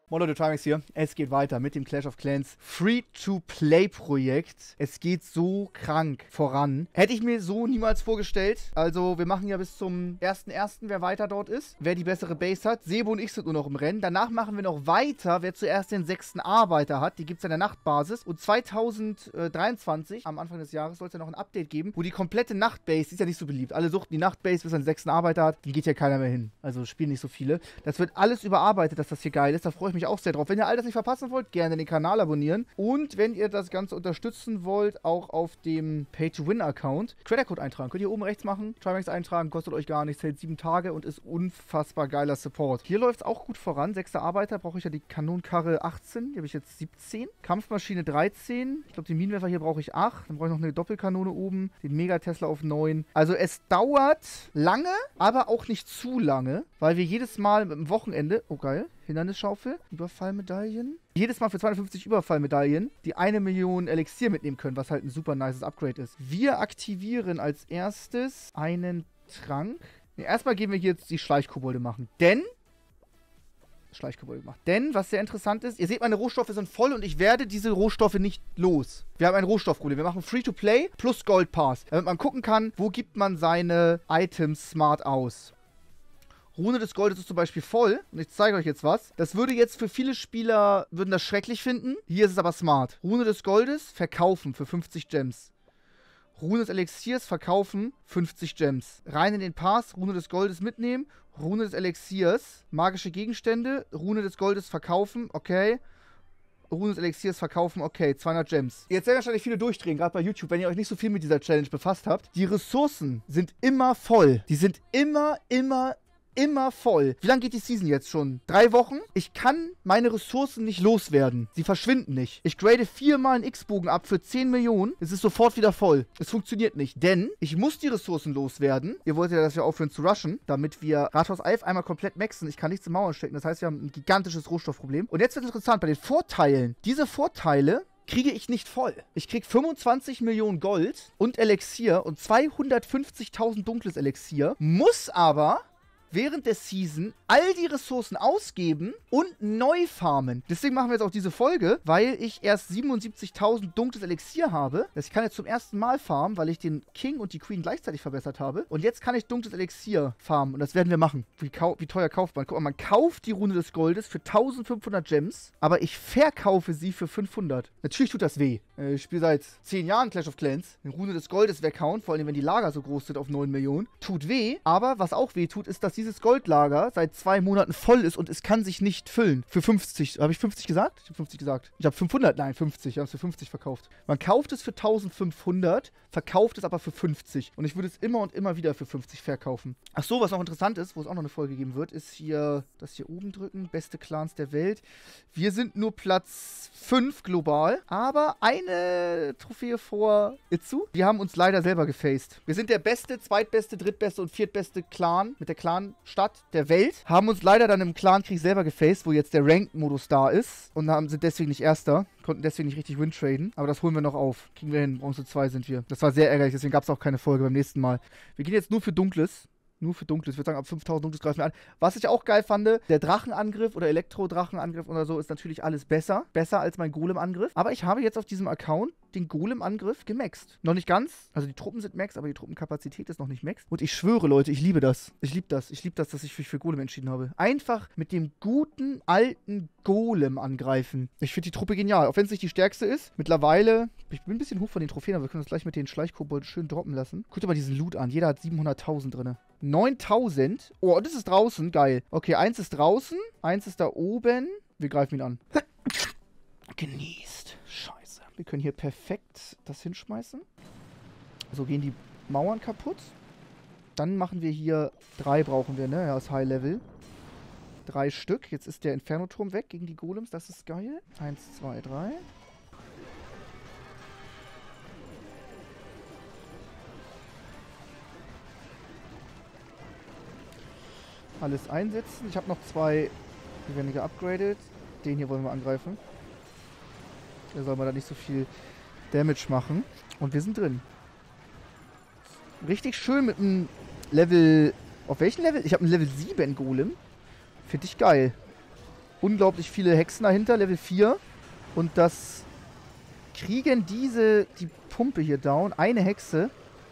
Moin Leute, Trimax hier. Es geht weiter mit dem Clash of Clans Free-to-Play-Projekt. Es geht so krank voran. Hätte ich mir so niemals vorgestellt. Also wir machen ja bis zum 1.1., wer weiter dort ist. Wer die bessere Base hat. Sebo und ich sind nur noch im Rennen. Danach machen wir noch weiter, wer zuerst den 6. Arbeiter hat. Die gibt es in der Nachtbasis. Und 2023, am Anfang des Jahres, soll es ja noch ein Update geben, wo die komplette Nachtbase, die ist ja nicht so beliebt. Alle suchten die Nachtbase, bis er den 6. Arbeiter hat. Dann geht ja keiner mehr hin. Also spielen nicht so viele. Das wird alles überarbeitet, dass das hier geil ist. Da freue ich mich auch sehr drauf. Wenn ihr all das nicht verpassen wollt, gerne den Kanal abonnieren. Und wenn ihr das Ganze unterstützen wollt, auch auf dem Pay-to-Win-Account, Credit-Code eintragen. Könnt ihr oben rechts machen, Trimax eintragen, kostet euch gar nichts, hält 7 Tage und ist unfassbar geiler Support. Hier läuft es auch gut voran. 6. Arbeiter brauche ich ja die Kanonenkarre 18, die habe ich jetzt 17. Kampfmaschine 13. Ich glaube, den Minenwerfer hier brauche ich 8. Dann brauche ich noch eine Doppelkanone oben, den Mega-Tesla auf 9. Also es dauert lange, aber auch nicht zu lange, weil wir jedes Mal am Wochenende, oh geil, Hindernisschaufel, Überfallmedaillen. Jedes Mal für 250 Überfallmedaillen die 1 Million Elixier mitnehmen können, was halt ein super nices Upgrade ist. Wir aktivieren als erstes einen Trank. Nee, erstmal gehen wir hier jetzt die Schleichkobolde machen. Denn, was sehr interessant ist, ihr seht, meine Rohstoffe sind voll und ich werde diese Rohstoffe nicht los. Wir haben ein Rohstoffproblem. Wir machen Free-to-Play plus Gold Pass, damit man gucken kann, wo gibt man seine Items smart aus. Rune des Goldes ist zum Beispiel voll. Und ich zeige euch jetzt was. Das würde jetzt für viele Spieler, würden das schrecklich finden. Hier ist es aber smart. Rune des Goldes verkaufen für 50 Gems. Rune des Elixiers verkaufen 50 Gems. Rein in den Pass, Rune des Goldes mitnehmen. Rune des Elixiers, magische Gegenstände. Rune des Goldes verkaufen, okay. Rune des Elixiers verkaufen, okay, 200 Gems. Jetzt werden wahrscheinlich viele durchdrehen, gerade bei YouTube, wenn ihr euch nicht so viel mit dieser Challenge befasst habt. Die Ressourcen sind immer voll. Die sind immer voll. Wie lange geht die Season jetzt schon? 3 Wochen? Ich kann meine Ressourcen nicht loswerden. Sie verschwinden nicht. Ich grade 4-mal einen X-Bogen ab für 10 Millionen. Es ist sofort wieder voll. Es funktioniert nicht. Denn ich muss die Ressourcen loswerden. Ihr wollt ja, dass wir aufhören zu rushen, damit wir Rathaus Alf einmal komplett maxen. Ich kann nichts in Mauern stecken. Das heißt, wir haben ein gigantisches Rohstoffproblem. Und jetzt wird es interessant. Bei den Vorteilen. Diese Vorteile kriege ich nicht voll. Ich kriege 25 Millionen Gold und Elixier und 250.000 dunkles Elixier. Muss aber während der Season all die Ressourcen ausgeben und neu farmen. Deswegen machen wir jetzt auch diese Folge, weil ich erst 77.000 dunkles Elixier habe. Ich kann jetzt zum ersten Mal farmen, weil ich den King und die Queen gleichzeitig verbessert habe. Und jetzt kann ich dunkles Elixier farmen. Und das werden wir machen. Wie teuer kauft man? Guck mal, man kauft die Rune des Goldes für 1500 Gems, aber ich verkaufe sie für 500. Natürlich tut das weh. Ich spiele seit 10 Jahren Clash of Clans. Die Rune des Goldes weghauen, vor allem wenn die Lager so groß sind auf 9 Millionen. Tut weh, aber was auch weh tut, ist, dass dieses Goldlager seit 2 Monaten voll ist und es kann sich nicht füllen. Für 50. Habe ich 50 gesagt? Ich habe 50 gesagt. Ich habe 500. Nein, 50. Ich habe es für 50 verkauft. Man kauft es für 1500, verkauft es aber für 50. Und ich würde es immer und immer wieder für 50 verkaufen. Ach so, was noch interessant ist, wo es auch noch eine Folge geben wird, ist hier das hier oben drücken. Beste Clans der Welt. Wir sind nur Platz 5 global, aber eine Trophäe vor Itzu. Wir haben uns leider selber gefaced. Wir sind der beste, zweitbeste, drittbeste und viertbeste Clan mit der Clan-Stadt der Welt. Haben uns leider dann im Clankrieg selber gefaced, wo jetzt der Ranked-Modus da ist und sind deswegen nicht Erster. Konnten deswegen nicht richtig win-traden. Aber das holen wir noch auf. Kriegen wir hin. Bronze 2 sind wir. Das war sehr ärgerlich, deswegen gab es auch keine Folge beim nächsten Mal. Wir gehen jetzt nur für Dunkles. Nur für Dunkles. Ich würde sagen, ab 5000 Dunkles greifen wir an. Was ich auch geil fand, der Drachenangriff oder Elektro-Drachenangriff oder so ist natürlich alles besser. Besser als mein Golem-Angriff. Aber ich habe jetzt auf diesem Account den Golem-Angriff gemaxt. Noch nicht ganz. Also die Truppen sind max, aber die Truppenkapazität ist noch nicht max. Und ich schwöre, Leute, ich liebe das. Ich liebe das. Ich liebe das, dass ich mich für Golem entschieden habe. Einfach mit dem guten, alten Golem angreifen. Ich finde die Truppe genial. Auch wenn es nicht die stärkste ist. Mittlerweile, ich bin ein bisschen hoch von den Trophäen, aber wir können das gleich mit den Schleichkobolden schön droppen lassen. Guckt euch mal diesen Loot an. Jeder hat 700.000 drin. 9.000. Oh, das ist draußen. Geil. Okay, 1 ist draußen. 1 ist da oben. Wir greifen ihn an. Genießt. Scheiße. Wir können hier perfekt das hinschmeißen. So gehen die Mauern kaputt. Dann machen wir hier 3 brauchen wir, ne? Ja, ist High Level. 3 Stück. Jetzt ist der Inferno-Turm weg gegen die Golems. Das ist geil. 1, 2, 3. Alles einsetzen. Ich habe noch 2, die werden geupgradet. Den hier wollen wir angreifen. Der soll mal da nicht so viel Damage machen. Und wir sind drin. Richtig schön mit einem Level... Auf welchem Level? Ich habe einen Level 7 Golem. Finde ich geil. unglaublich viele Hexen dahinter, Level 4. Und das kriegen die Pumpe hier down. Eine Hexe.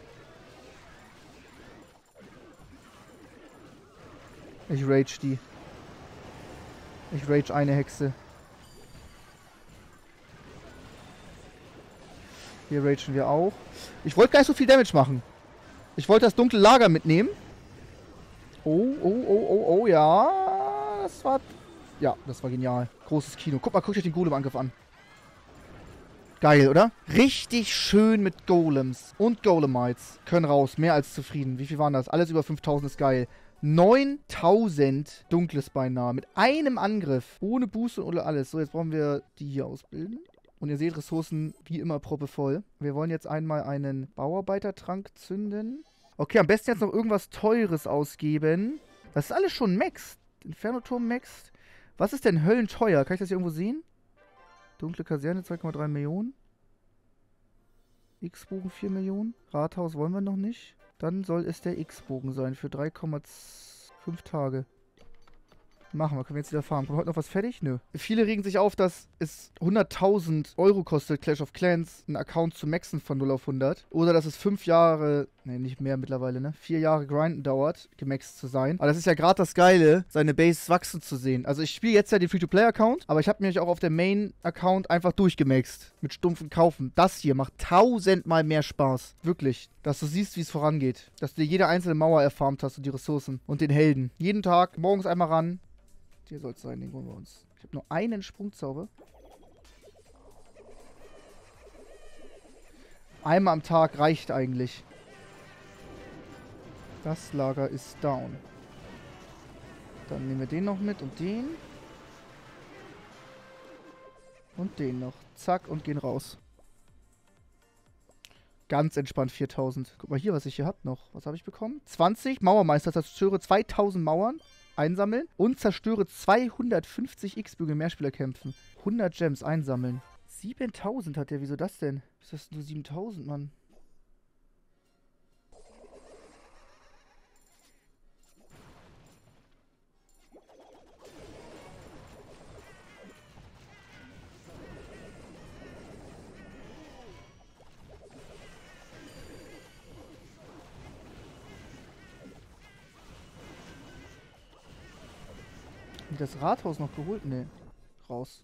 Ich rage die. Ich rage eine Hexe. Hier ragen wir auch. Ich wollte gar nicht so viel Damage machen. Ich wollte das dunkle Lager mitnehmen. Oh, ja. Das war... Ja, das war genial. Großes Kino. Guck mal, guckt euch den Golem-Angriff an. Geil, oder? Richtig schön mit Golems. Und Golemites. Können raus. Mehr als zufrieden. Wie viel waren das? Alles über 5000 ist geil. 9000 Dunkles beinahe. Mit einem Angriff. Ohne Boost und ohne alles. So, jetzt brauchen wir die hier ausbilden. Und ihr seht, Ressourcen wie immer proppevoll. Wir wollen jetzt einmal einen Bauarbeitertrank zünden. Okay, am besten jetzt noch irgendwas Teures ausgeben. Das ist alles schon maxed. Inferno-Turm maxed. Was ist denn höllenteuer? Kann ich das hier irgendwo sehen? Dunkle Kaserne 2,3 Millionen. X-Bogen 4 Millionen. Rathaus wollen wir noch nicht. Dann soll es der X-Bogen sein für 3,5 Tage. Machen wir, können wir jetzt wieder farmen. Kommt heute noch was fertig? Nö. Viele regen sich auf, dass es 100.000 Euro kostet, Clash of Clans, einen Account zu maxen von 0 auf 100. Oder dass es 5 Jahre, ne, nicht mehr mittlerweile, ne? 4 Jahre grinden dauert, gemaxt zu sein. Aber das ist ja gerade das Geile, seine Base wachsen zu sehen. Also ich spiele jetzt ja den Free-to-Play-Account, aber ich habe mich auch auf der Main-Account einfach durchgemaxt. Mit stumpfen Kaufen. Das hier macht 1000-mal mehr Spaß. Wirklich. Dass du siehst, wie es vorangeht. Dass du dir jede einzelne Mauer erfarmt hast und die Ressourcen. Und den Helden. Jeden Tag, morgens einmal ran. Hier soll es sein, den holen wir uns. Ich habe nur einen Sprungzauber. Einmal am Tag reicht eigentlich. Das Lager ist down. Dann nehmen wir den noch mit und den. Und den noch. Zack und gehen raus. Ganz entspannt 4000. Guck mal hier, was ich hier habe noch. Was habe ich bekommen? 20 Mauermeister, zerstöre 2000 Mauern. Einsammeln und zerstöre 250 X-Bügel Mehrspielerkämpfen. 100 Gems einsammeln. 7000 hat der, wieso das denn? Ist das nur 7000, Mann? Das Rathaus noch geholt? Ne. Raus.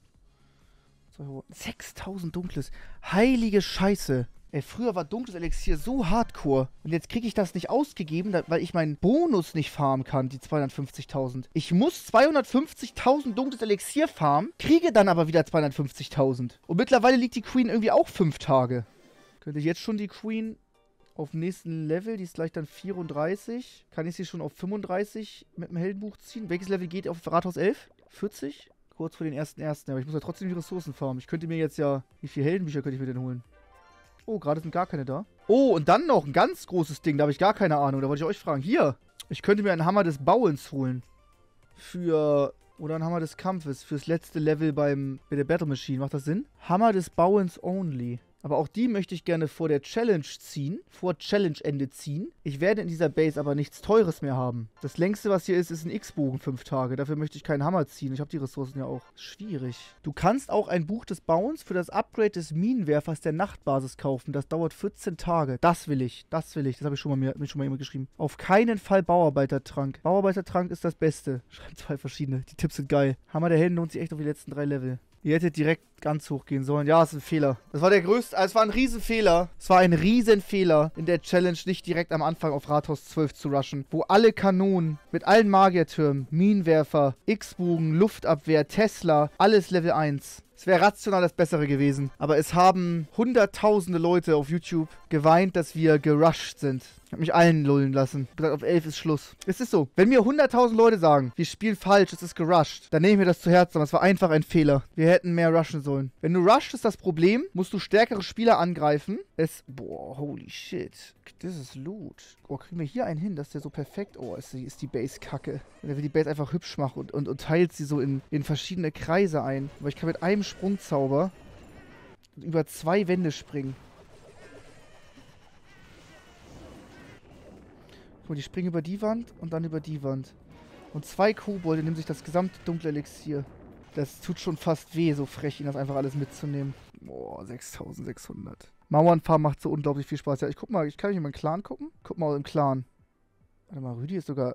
6000 Dunkles. Heilige Scheiße. Ey, früher war dunkles Elixier so hardcore. Und jetzt kriege ich das nicht ausgegeben, weil ich meinen Bonus nicht farmen kann, die 250.000. Ich muss 250.000 dunkles Elixier farmen, kriege dann aber wieder 250.000. Und mittlerweile liegt die Queen irgendwie auch 5 Tage. Könnte ich jetzt schon die Queen auf dem nächsten Level, die ist gleich dann 34. Kann ich sie schon auf 35 mit dem Heldenbuch ziehen? Welches Level geht auf Rathaus 11? 40? Kurz vor den ersten. Aber ich muss ja trotzdem die Ressourcen farmen. Ich könnte mir jetzt ja... Wie viele Heldenbücher könnte ich mir denn holen? Oh, gerade sind gar keine da. Oh, und dann noch ein ganz großes Ding. Da habe ich gar keine Ahnung. Da wollte ich euch fragen. Hier. Ich könnte mir einen Hammer des Bauens holen. Oder einen Hammer des Kampfes. Fürs letzte Level bei der Battle Machine. Macht das Sinn? Hammer des Bauens only. Aber auch die möchte ich gerne vor der Challenge ziehen. Vor Challenge-Ende ziehen. Ich werde in dieser Base aber nichts Teures mehr haben. Das längste, was hier ist ein X-Bogen 5 Tage. Dafür möchte ich keinen Hammer ziehen. Ich habe die Ressourcen ja auch. Schwierig. Du kannst auch ein Buch des Bauens für das Upgrade des Minenwerfers der Nachtbasis kaufen. Das dauert 14 Tage. Das will ich. Das will ich. Das habe ich schon mal immer geschrieben. Auf keinen Fall Bauarbeitertrank. Bauarbeitertrank ist das Beste. Schreibt 2 verschiedene. Die Tipps sind geil. Hammer der Helden lohnt sich echt auf die letzten 3 Level. Ihr hättet direkt ganz hoch gehen sollen. Ja, es ist ein Fehler. Das war der größte, es war ein Riesenfehler. Es war ein Riesenfehler, in der Challenge nicht direkt am Anfang auf Rathaus 12 zu rushen. Wo alle Kanonen mit allen Magiertürmen, Minenwerfer, X-Bogen, Luftabwehr, Tesla, alles Level 1. Es wäre rational das Bessere gewesen. Aber es haben hunderttausende Leute auf YouTube geweint, dass wir gerusht sind. Ich habe mich allen lullen lassen. Ich gesagt, auf 11 ist Schluss. Es ist so. Wenn mir 100.000 Leute sagen, wir spielen falsch, es ist gerusht, dann nehme ich mir das zu Herzen. Aber es war einfach ein Fehler. Wir hätten mehr rushen sollen. Wenn du rusht, ist das Problem, musst du stärkere Spieler angreifen. Boah, holy shit. Das ist Loot. Oh, kriegen wir hier einen hin, dass der so perfekt... Oh, ist die Base kacke. Der will die Base einfach hübsch machen und teilt sie so in verschiedene Kreise ein. Aber ich kann mit einem Sprungzauber über 2 Wände springen. Und die springen über die Wand und dann über die Wand. Und 2 Kobolde nehmen sich das gesamte dunkle Elixier. Das tut schon fast weh, so frech, ihn das einfach alles mitzunehmen. Boah, 6600. Mauernfarm macht so unglaublich viel Spaß. Ja, ich guck mal, kann ich in meinen Clan gucken? Guck mal im Clan. Warte mal, Rüdi ist sogar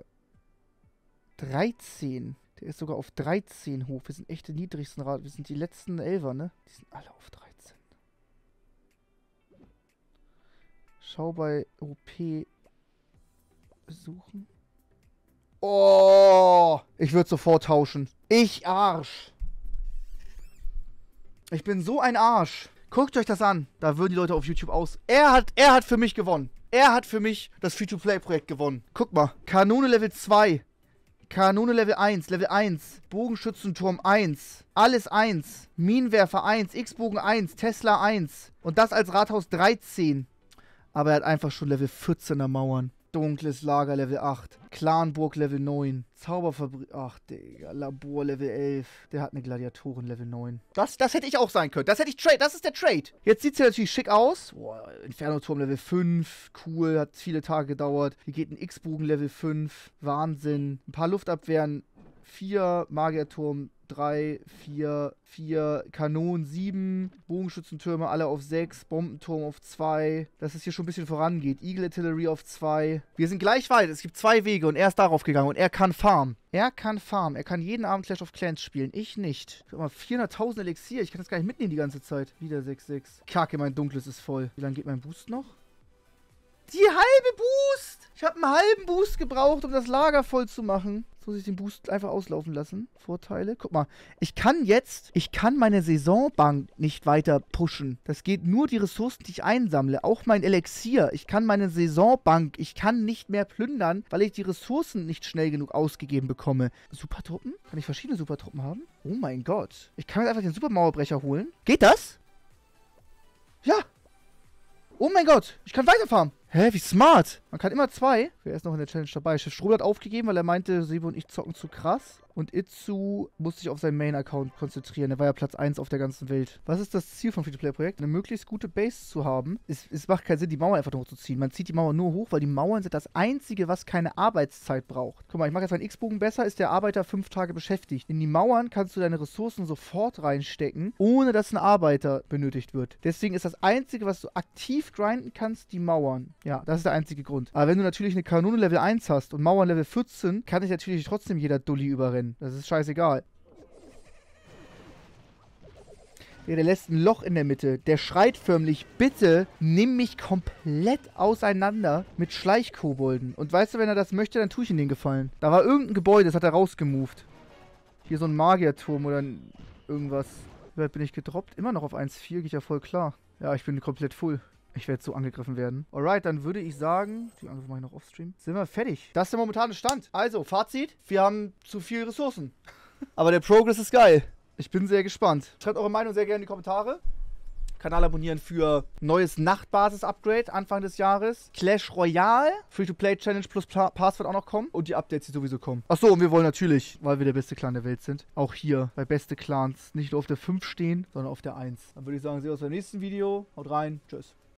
13. Der ist sogar auf 13 hoch. Wir sind echt die niedrigsten Rad. Wir sind die letzten Elfer, ne? Die sind alle auf 13. Schau bei OP suchen. Oh! Ich würde sofort tauschen. Ich Arsch. Ich bin so ein Arsch. Guckt euch das an. Da würden die Leute auf YouTube aus. Er hat für mich gewonnen. Er hat für mich das Free-to-Play-Projekt gewonnen. Guck mal. Kanone Level 2. Kanone Level 1. Level 1. Bogenschützenturm 1. Alles 1. Minenwerfer 1. X-Bogen 1. Tesla 1. Und das als Rathaus 13. Aber er hat einfach schon Level 14er Mauern. Dunkles Lager Level 8. Clanburg Level 9. Zauberfabrik. Ach, Digga. Labor Level 11. Der hat eine Gladiatoren Level 9. Das hätte ich auch sein können. Das hätte ich Trade. Das ist der Trade. Jetzt sieht es ja natürlich schick aus. Boah, Inferno-Turm Level 5. Cool. Hat viele Tage gedauert. Hier geht ein X-Bogen Level 5. Wahnsinn. Ein paar Luftabwehren. 4. Magierturm 3, 4, Kanonen 7, Bogenschützentürme alle auf 6, Bombenturm auf 2, dass es hier schon ein bisschen vorangeht. Eagle Artillery auf 2. Wir sind gleich weit, es gibt 2 Wege und er ist darauf gegangen und er kann farmen. Er kann jeden Abend Clash of Clans spielen, ich nicht. Ich hab mal 400.000 Elixier, ich kann das gar nicht mitnehmen die ganze Zeit. Wieder 6,6. Kacke, mein Dunkles ist voll. Wie lange geht mein Boost noch? Die halbe Boost! Ich habe einen halben Boost gebraucht, um das Lager voll zu machen. So muss ich den Boost einfach auslaufen lassen. Vorteile. Guck mal, ich kann meine Saisonbank nicht weiter pushen. Das geht nur die Ressourcen, die ich einsammle. Auch mein Elixier. Ich kann meine Saisonbank, ich kann nicht mehr plündern, weil ich die Ressourcen nicht schnell genug ausgegeben bekomme. Supertruppen? Kann ich verschiedene Supertruppen haben? Oh mein Gott. Ich kann jetzt einfach den Supermauerbrecher holen. Geht das? Ja. Oh mein Gott, ich kann weiterfahren. Hä, wie smart. Man kann immer 2. Wer ist noch in der Challenge dabei? Chef Strobel hat aufgegeben, weil er meinte, Sebo und ich zocken zu krass. Und Itzu muss sich auf seinen Main-Account konzentrieren. Der war ja Platz 1 auf der ganzen Welt. Was ist das Ziel vom Free-to-Play-Projekt? Eine möglichst gute Base zu haben. Es macht keinen Sinn, die Mauer einfach hochzuziehen. Man zieht die Mauer nur hoch, weil die Mauern sind das Einzige, was keine Arbeitszeit braucht. Guck mal, ich mache jetzt meinen X-Bogen besser, ist der Arbeiter 5 Tage beschäftigt. In die Mauern kannst du deine Ressourcen sofort reinstecken, ohne dass ein Arbeiter benötigt wird. Deswegen ist das Einzige, was du aktiv grinden kannst, die Mauern. Ja, das ist der einzige Grund. Aber wenn du natürlich eine Kanone Level 1 hast und Mauern Level 14, kann dich natürlich trotzdem jeder Dulli überrennen. Das ist scheißegal. Ja, der lässt ein Loch in der Mitte. Der schreit förmlich, bitte nimm mich komplett auseinander mit Schleichkobolden. Und weißt du, wenn er das möchte, dann tue ich ihm den Gefallen. Da war irgendein Gebäude, das hat er rausgemoved. Hier so ein Magierturm oder irgendwas. Wie weit bin ich gedroppt? Immer noch auf 1,4, geht ja voll klar. Ja, ich bin komplett full. Ich werde so angegriffen werden. Alright, dann würde ich sagen, die Angriffe mache ich noch offstream. Sind wir fertig. Das ist der momentane Stand. Also, Fazit. Wir haben zu viele Ressourcen. Aber der Progress ist geil. Ich bin sehr gespannt. Schreibt eure Meinung sehr gerne in die Kommentare. Kanal abonnieren für neues Nachtbasis-Upgrade Anfang des Jahres. Clash Royale, Free-to-Play-Challenge plus Pass wird auch noch kommen. Und die Updates, die sowieso kommen. Achso, und wir wollen natürlich, weil wir der beste Clan der Welt sind, auch hier bei beste Clans nicht nur auf der 5 stehen, sondern auf der 1. Dann würde ich sagen, sehen wir uns beim nächsten Video. Haut rein. Tschüss.